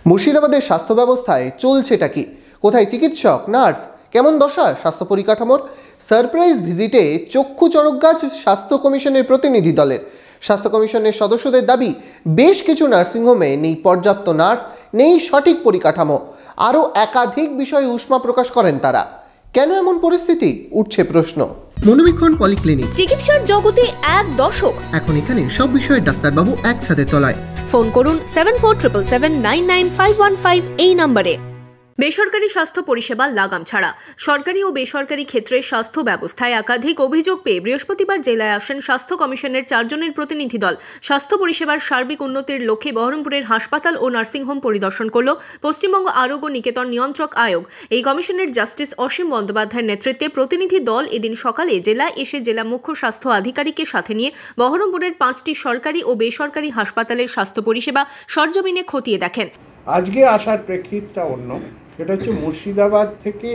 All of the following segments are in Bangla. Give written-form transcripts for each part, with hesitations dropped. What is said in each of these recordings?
মুর্শিদাবাদের স্বাস্থ্য ব্যবস্থায় চলছেটা কি? কোথায় চিকিৎসক, নার্স, কেমন দশা স্বাস্থ্য পরিকাঠামোর? সারপ্রাইজ ভিজিটে চক্ষু চড়কগাছ স্বাস্থ্য কমিশনের প্রতিনিধি দলের। স্বাস্থ্য কমিশনের সদস্যদের দাবি, বেশ কিছু নার্সিংহোমে নেই পর্যাপ্ত নার্স, নেই সঠিক পরিকাঠামো। আরও একাধিক বিষয়ে উষ্মা প্রকাশ করেন তারা। কেন এমন পরিস্থিতি, উঠছে প্রশ্ন। মনোবীক্ষণ পলিক্লিনিক, চিকিৎসার জগতে এক দশক। এখন এখানে সব বিষয়ে ডাক্তারবাবু একসাথে তলায়। ফোন করুন 7477799515 এই নম্বরে। বেসরকারি স্বাস্থ্য পরিষেবা লাগাম ছাড়া। সরকারি ও বেসরকারি ক্ষেত্রে স্বাস্থ্য ব্যবস্থায় একাধিক অভিযোগ পেয়ে বৃহস্পতিবার জেলায় আসেন স্বাস্থ্য কমিশনের 4 জনের প্রতিনিধি দল। স্বাস্থ্য পরিষেবার সার্বিক উন্নতির লক্ষ্যে বহরমপুরের হাসপাতাল ও নার্সিংহোম পরিদর্শন করল পশ্চিমবঙ্গ আরোগ্য নিকেতন নিয়ন্ত্রক আয়োগ। এই কমিশনের জাস্টিস অসীম বন্দ্যোপাধ্যায়ের নেতৃত্বে প্রতিনিধি দল এদিন সকালে জেলায় এসে জেলা মুখ্য স্বাস্থ্য আধিকারিকের সাথে নিয়ে বহরমপুরের 5টি সরকারি ও বেসরকারি হাসপাতালের স্বাস্থ্য পরিষেবা সরজমিনে খতিয়ে দেখেন। আজকে আসার প্রেক্ষিতটা অন্য, সেটা হচ্ছে মুর্শিদাবাদ থেকে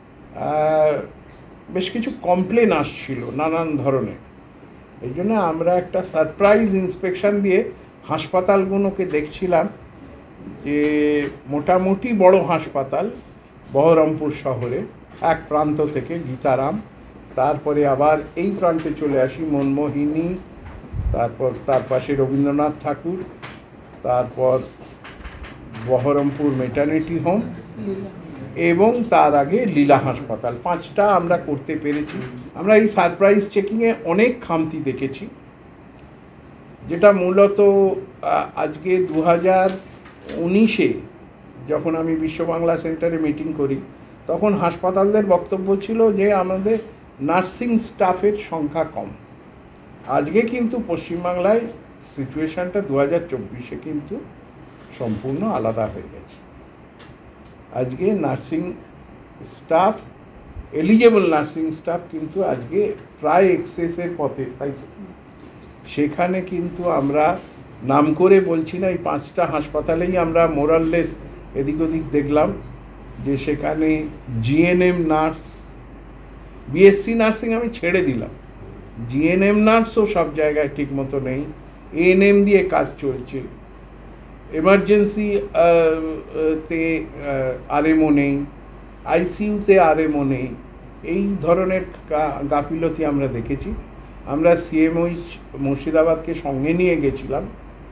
বেশ কিছু কমপ্লেন আসছিল নানান ধরনের। এই জন্য আমরা একটা সারপ্রাইজ ইন্সপেকশন দিয়ে হাসপাতালগুলোকে দেখছিলাম যে মোটামুটি বড় হাসপাতাল বহরমপুর শহরে এক প্রান্ত থেকে গীতারাম, তারপরে আবার এই প্রান্তে চলে আসি মনমোহিনী, তারপর তার পাশে রবীন্দ্রনাথ ঠাকুর, তারপর বহরমপুর মেটার্নিটি হোম এবং তার আগে লীলা হাসপাতাল। 5টা আমরা করতে পেরেছি। আমরা এই সারপ্রাইজ চেকিংয়ে অনেক খামতি দেখেছি, যেটা মূলত আজকে 2019-এ যখন আমি বিশ্ব বাংলা সেন্টারে মিটিং করি, তখন হাসপাতালদের বক্তব্য ছিল যে আমাদের নার্সিং স্টাফের সংখ্যা কম। আজকে কিন্তু পশ্চিমবাংলায় সিচুয়েশানটা 2024-এ কিন্তু সম্পূর্ণ আলাদা হয়ে গেছে। আজকে nursing staff, eligible nursing staff কিন্তু আজকে প্রায় এক্সেসের পথে। তাই সেখানে কিন্তু আমরা নাম করে বলছি না, এই 5টা হাসপাতালেই আমরা মোরাললেস এদিক ওদিক দেখলাম যে সেখানে জিএনএম নার্স, বিএসসি নার্সিং আমি ছেড়ে দিলাম, জিএনএম নার্সও সব জায়গায় ঠিক মতো নেই, এএনএম দিয়ে কাজ চলছে, এমার্জেন্সি তে আরএমও নেই, আইসিইউতে আরএমও নেই। এই ধরনের গাফিলতি আমরা দেখেছি। আমরা সিএমওইচ মুর্শিদাবাদকে সঙ্গে নিয়ে গেছিলাম,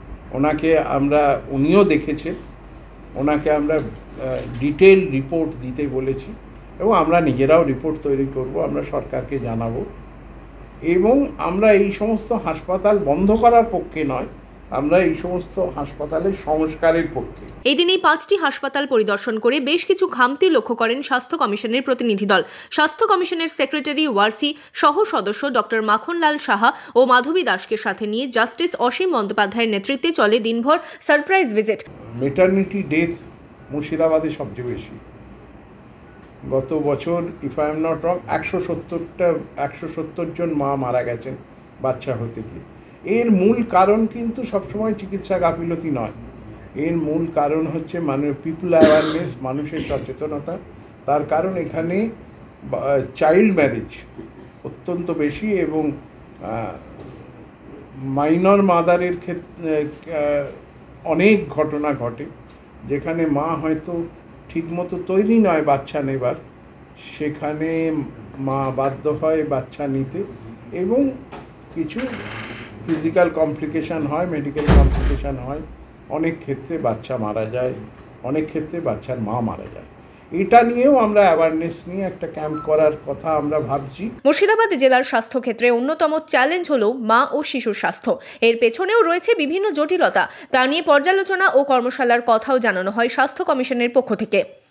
উনিও দেখেছেন, ওনাকে আমরা ডিটেল রিপোর্ট দিতে বলেছি এবং আমরা নিজেরাও রিপোর্ট তৈরি করব, আমরা সরকারকে জানাবো। এবং আমরা এই সমস্ত হাসপাতাল বন্ধ করার পক্ষে নয়, আমরা এই সমস্ত হাসপাতালের সংস্কারের পক্ষে। এই দিন এই 5টি হাসপাতাল পরিদর্শন করে বেশ কিছু খামতি লক্ষ্য করেন স্বাস্থ্য কমিশনের প্রতিনিধি দল। স্বাস্থ্য কমিশনের সেক্রেটারি ওয়ার্সি সহ সদস্য ডক্টর মাখনলাল সাহা ও মাধবী দাসকে সাথে নিয়ে জাস্টিস অসীম বন্দ্যোপাধ্যায়ের নেতৃত্বে চলে দিনভর সারপ্রাইজ ভিজিট। মেটার্নিটি ডেথ মুর্শিদাবাদে সবচেয়ে বেশি। গত বছর if I am not wrong 170 জন মা মারা গেছেন বাচ্চা হতে গিয়ে। এর মূল কারণ কিন্তু সবসময় চিকিৎসা গাফিলতি নয়, এর মূল কারণ হচ্ছে পিপুল অ্যাওয়ারনেস, মানুষের সচেতনতা। তার কারণ এখানে চাইল্ড ম্যারেজ অত্যন্ত বেশি এবং মাইনর মাদারের ক্ষেত্রে অনেক ঘটনা ঘটে, যেখানে মা হয়তো ঠিকমতো তৈরি নয় বাচ্চা নেবার, সেখানে মা বাধ্য হয় বাচ্চা নিতে এবং কিছু ফিজিক্যাল কমপ্লিকেশান হয়, মেডিকেল কমপ্লিকেশান হয়, অনেক ক্ষেত্রে বাচ্চা মারা যায়, অনেক ক্ষেত্রে বাচ্চার মা মারা যায়। এটা নিয়েও আমরা অ্যাওয়ারনেস নিয়ে একটা ক্যাম্প করার কথা আমরা ভাবছি। মুর্শিদাবাদ জেলার স্বাস্থ্য ক্ষেত্রে অন্যতম চ্যালেঞ্জ হলো মা ও শিশুর স্বাস্থ্য। এর পেছনেও রয়েছে বিভিন্ন জটিলতা। তা নিয়ে পর্যালোচনা ও কর্মশালার কথাও জানানো হয় স্বাস্থ্য কমিশনের পক্ষ থেকে।